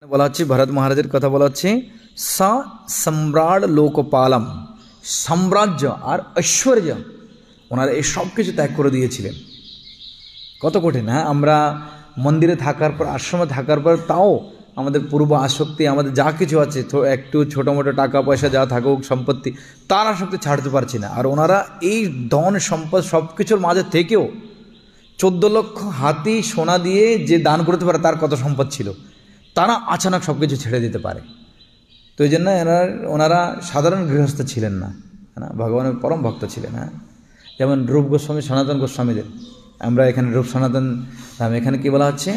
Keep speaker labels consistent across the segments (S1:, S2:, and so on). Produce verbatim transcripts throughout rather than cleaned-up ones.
S1: বলা হচ্ছে ভরত মহারাজের কথা বলা হচ্ছে সা সম্রাট লোকপালম, সাম্রাজ্য আর ঐশ্বর্য ওনারা এই সব কিছু ত্যাগ করে দিয়েছিলেন। কত কঠিন! হ্যাঁ, আমরা মন্দিরে থাকার পর, আশ্রমে থাকার পর, তাও আমাদের পূর্ব আসক্তি, আমাদের যা কিছু আছে, একটু ছোটো মোটো টাকা পয়সা যা থাকুক, সম্পত্তি, তার আসক্তি ছাড়তে পারছি না। আর ওনারা এই ধন সম্পদ সব কিছুর মাঝে থেকেও চোদ্দ লক্ষ হাতি সোনা দিয়ে যে দান করতে পারে তার কত সম্পদ ছিল, তারা আচানক সব কিছু ছেড়ে দিতে পারে। তো এই জন্য এনারা ওনারা সাধারণ গৃহস্থ ছিলেন না, হ্যাঁ, ভগবানের পরম ভক্ত ছিলেন। হ্যাঁ, যেমন রূপ গোস্বামী, সনাতন গোস্বামীদের, আমরা এখানে রূপ সনাতন নাম, এখানে কি বলা হচ্ছে?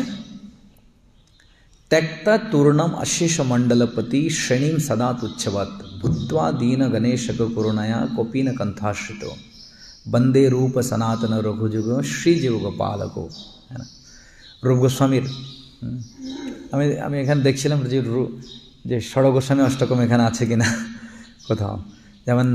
S1: त्यक्ता तूर्णम अशेष मंडलपति श्रेणीम सदा तुच्छवत भूत्वा दीन गणेशक करुणया कोपीन कंथाश्रितो बंदे रूप सनातन रघुजुग श्री जीव गोपालको। है ना, रूप गोस्वामीर আমি আমি এখানে দেখছিলাম যে যে ষড় গোস্বামী অষ্টকম এখানে আছে কিনা কোথাও। যেমন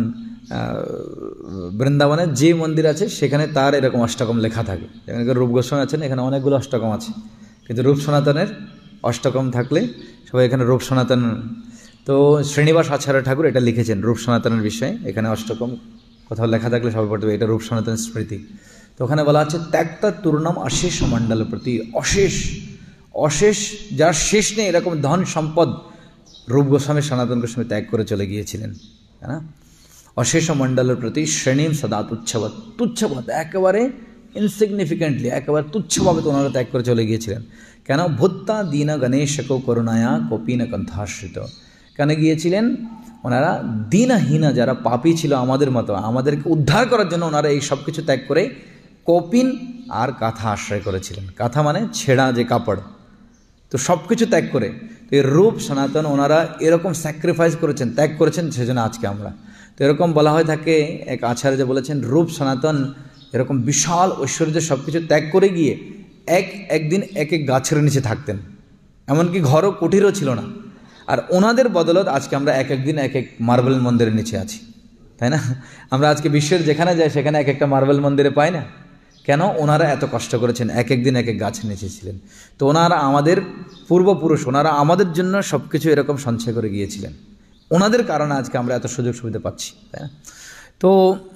S1: বৃন্দাবনে যে মন্দির আছে সেখানে তার এরকম অষ্টকম লেখা থাকে। যেমন রূপ গোস্বামী আছেন, এখানে অনেকগুলো অষ্টকম আছে, কিন্তু রূপ সনাতনের অষ্টকম থাকলে সবাই এখানে রূপ সনাতন। তো শ্রীনিবাস আচার্য ঠাকুর এটা লিখেছেন রূপ সনাতনের বিষয়ে, এখানে অষ্টকম কোথাও লেখা থাকলে সবাই পড়তে হবে, এটা রূপ সনাতন স্মৃতি। তো ওখানে বলা হচ্ছে ত্যাক্তা তূর্ণম অশেষ মণ্ডল প্রতি, অশেষ অশেষ যার শেষ নেই এরকম ধন সম্পদ রূপ গোস্বামী সনাতন গোস্বামী ত্যাগ করে চলে গিয়েছিলেন। হ্যাঁ, অশেষ মণ্ডলের প্রতি শ্রেণীম সদা তুচ্ছবৎ, তুচ্ছবৎ একেবারে ইনসিগনিফিকেন্টলি, একেবারে তুচ্ছভাবে তো ওনারা ত্যাগ করে চলে গিয়েছিলেন। কেন? ভূত্তা দীন গণেশক করুণায়া কপিন কণ্ঠাশ্রিত। কেন গিয়েছিলেন? ওনারা দীনহীনা, যারা পাপী ছিল আমাদের মতো, আমাদেরকে উদ্ধার করার জন্য ওনারা এই সব কিছু ত্যাগ করে কপিন আর কাঁথা আশ্রয় করেছিলেন। কাঁথা মানে ছেঁড়া যে কাপড়, তো সব কিছু ত্যাগ করে। তো এই রূপ সনাতন ওনারা এরকম স্যাক্রিফাইস করেছেন, ত্যাগ করেছেন, সেজন্য আজকে আমরা। তো এরকম বলা হয়ে থাকে, এক আচার্য বলেছেন রূপ সনাতন এরকম বিশাল ঐশ্বর্য সব কিছু ত্যাগ করে গিয়ে এক একদিন এক এক গাছের নিচে থাকতেন, এমনকি ঘরও কুটিরও ছিল না। আর ওনাদের বদলত আজকে আমরা এক একদিন এক এক মার্বেল মন্দিরের নিচে আছি, তাই না? আমরা আজকে বিশ্বের যেখানে যাই সেখানে এক একটা মার্বেল মন্দিরে পাই না। কেন? ওনারা এত কষ্ট করেছেন, এক একদিন এক এক গাছের নিচে ছিলেন। তো ওনারা আমাদের পূর্বপুরুষ, ওনারা আমাদের জন্য সব কিছু এরকম সঞ্চয় করে গিয়েছিলেন। ওনাদের কারণে আজকে আমরা এত সুযোগ সুবিধা পাচ্ছি, তাই না? তো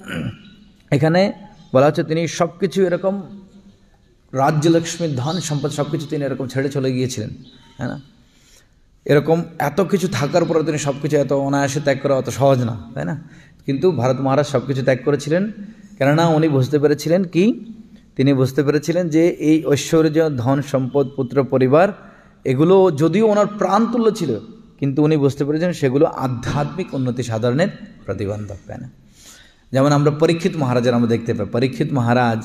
S1: এখানে বলা হচ্ছে তিনি সব কিছু এরকম রাজ্যলক্ষ্মীর ধন সম্পদ সব কিছু তিনি এরকম ছেড়ে চলে গিয়েছিলেন। হ্যাঁ না, এরকম এত কিছু থাকার পরে তিনি সব কিছু এত অনায়াসে ত্যাগ করা অত সহজ না, তাই না? কিন্তু ভারত মহারাজ সব কিছু ত্যাগ করেছিলেন, কেননা উনি বুঝতে পেরেছিলেন কি, তিনি বুঝতে পেরেছিলেন যে এই ঐশ্বর্য, ধন সম্পদ, পুত্র পরিবার এগুলো যদিও ওনার প্রাণতুল্য ছিল, কিন্তু উনি বুঝতে পেরেছেন সেগুলো আধ্যাত্মিক উন্নতি সাধনের প্রতিবন্ধক, তাই না? যেমন আমরা পরীক্ষিত মহারাজের আমরা দেখতে পাই, পরীক্ষিত মহারাজ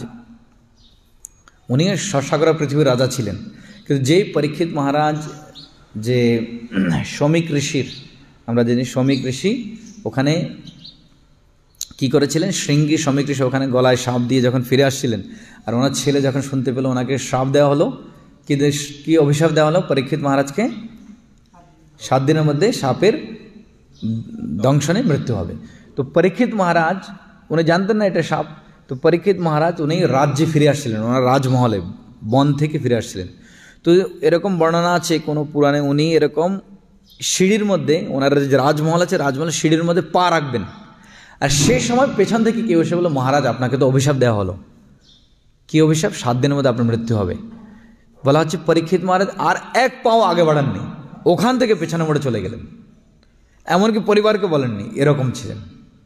S1: উনি শশাগরা পৃথিবীর রাজা ছিলেন, কিন্তু যেই পরীক্ষিত মহারাজ যে শমিক ঋষির, আমরা জানি শমিক ঋষি ওখানে কি করেছিলেন, শৃঙ্গী শমিক ঋষি ওখানে গলায় সাপ দিয়ে যখন ফিরে আসছিলেন, আর ওনার ছেলে যখন শুনতে পেল ওনাকে সাপ দেওয়া হলো, কি কি অভিশাপ দেওয়া হলো পরীক্ষিত মহারাজকে, সাত দিনের মধ্যে সাপের দংশনে মৃত্যু হবে। তো পরীক্ষিত মহারাজ উনি জানতেন না এটা সাপ। তো পরীক্ষিত মহারাজ উনি রাজ্যে ফিরে আসছিলেন, ওনার রাজমহলে বন থেকে ফিরে আসছিলেন। তো এরকম বর্ণনা আছে কোনো পুরাণে, উনি এরকম সিঁড়ির মধ্যে, ওনার যে রাজমহল আছে রাজমহলের সিঁড়ির মধ্যে পা রাখবেন, আর সেই সময় পেছন থেকে কেউ এসে বলল, মহারাজ আপনাকে তো অভিশাপ দেওয়া হলো। কি অভিশাপ? সাত দিনের মধ্যে আপনার মৃত্যু হবে। বলা হচ্ছে পরীক্ষিত মহারাজ আর এক পাও আগে বাড়াননি, ওখান থেকে পেছনে মোড়ে চলে গেলেন, এমনকি পরিবারকে বলেননি, এরকম ছিলেন।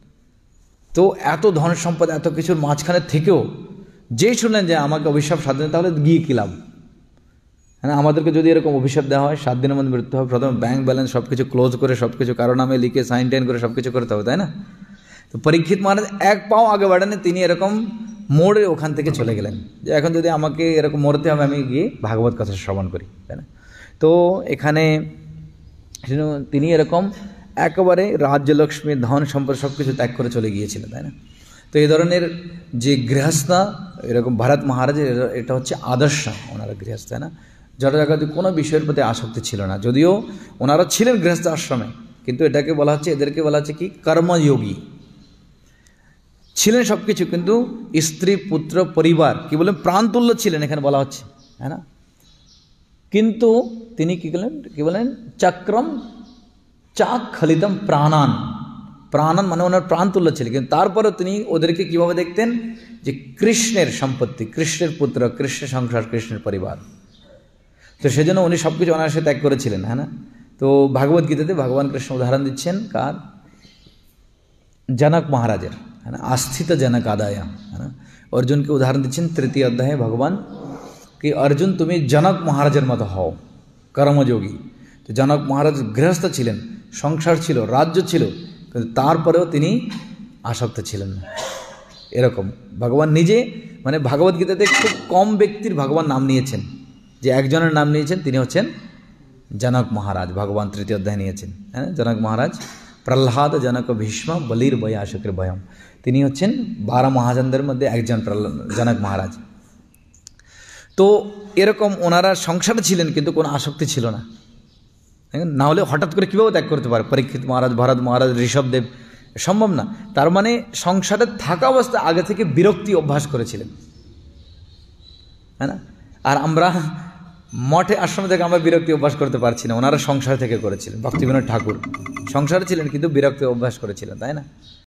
S1: তো এত ধন সম্পদ এত কিছুর মাঝখানে থেকেও যেই শুনলেন যে আমাকে অভিশাপ সাত দিন, তাহলে গিয়ে কী লাভ? হ্যাঁ, আমাদেরকে যদি এরকম অভিশাপ দেওয়া হয় সাত দিনের মধ্যে মৃত্যু হবে, প্রথমে ব্যাংক ব্যালেন্স সব কিছু ক্লোজ করে সব কিছু কারো নামে লিখে সাইন টাইন করে সব কিছু করতে হবে, তাই না? তো পরীক্ষিত মহারাজ এক পাও আগে বাড়ানে, তিনি এরকম মোড়ে ওখান থেকে চলে গেলেন যে এখন যদি আমাকে এরকম মরতে হবে আমি গিয়ে ভাগবত কথা শ্রবণ করি, তাই না? তো এখানে তিনি এরকম একেবারে রাজ্যলক্ষ্মী, ধন সম্পদ সব কিছু ত্যাগ করে চলে গিয়েছিলেন, তাই না? তো এই ধরনের যে গৃহস্থ এরকম ভারত মহারাজের, এটা হচ্ছে আদর্শ ওনারা গৃহস্থ, তাই না? জড়জগতে কোনো বিষয়ের প্রতি আসক্তি ছিল না, যদিও ওনারা ছিলেন গৃহস্থ আশ্রমে, কিন্তু এটাকে বলা হচ্ছে, এদেরকে বলা হচ্ছে কি, কর্মযোগী ছিলেন সব কিছু, কিন্তু স্ত্রী পুত্র পরিবার কি বলে প্রাণতুল্য ছিলেন, এখানে বলা হচ্ছে, হ্যাঁ না? কিন্তু তিনি কি করলেন কি বলেন চক্রম চাক খলিতম প্রাণান প্রাণান মানে ওনার প্রাণ তুল্য ছিল, কিন্তু তারপরেও তিনি ওদেরকে কিভাবে দেখতেন যে কৃষ্ণের সম্পত্তি, কৃষ্ণের পুত্র, কৃষ্ণের সংসার, কৃষ্ণের পরিবার। তো সেজন্য উনি সব কিছু অনায়াসে ত্যাগ করেছিলেন, হ্যাঁ না। তো ভাগবত গীতাতে ভগবান কৃষ্ণ উদাহরণ দিচ্ছেন কার? জনক মহারাজের, হ্যাঁ না, আস্থিত জনক আদায়া, হ্যাঁ না। অর্জুনকে উদাহরণ দিচ্ছেন তৃতীয় অধ্যায়ে ভগবান কি, অর্জুন তুমি জনক মহারাজের মতো হও, কর্মযোগী। তো জনক মহারাজ গৃহস্থ ছিলেন, সংসার ছিল, রাজ্য ছিল, কিন্তু তারপরেও তিনি আসক্ত ছিলেন না। এরকম ভগবান নিজে, মানে ভাগবত গীতাতে খুব কম ব্যক্তির ভগবান নাম নিয়েছেন, যে একজনের নাম নিয়েছেন তিনি হচ্ছেন জনক মহারাজ। ভগবান তৃতীয় অধ্যায় নিয়েছেন, হ্যাঁ, জনক মহারাজ। প্রহ্লাদ, জনক, ভীষ্ম, বলির বয়াসকের ভয়ম, তিনি হচ্ছেন বারো মহাজনদের মধ্যে একজন জনক মহারাজ। তো এরকম ওনারা সংসারে ছিলেন কিন্তু কোনো আসক্তি ছিল না, না হলে হঠাৎ করে কীভাবে ত্যাগ করতে পারে পরীক্ষিত মহারাজ, ভরত মহারাজ, ঋষভদেব? সম্ভব না। তার মানে সংসারে থাকা অবস্থায় আগে থেকে বিরক্তি অভ্যাস করেছিলেন, হ্যাঁ না। আর আমরা মঠে আশ্রমে থেকে আমরা বিরক্তি অভ্যাস করতে পারছি না, ওনারা সংসার থেকে করেছিলেন। ভক্তিবিনোদ ঠাকুর সংসারে ছিলেন কিন্তু বিরক্তি অভ্যাস করেছিলেন, তাই না।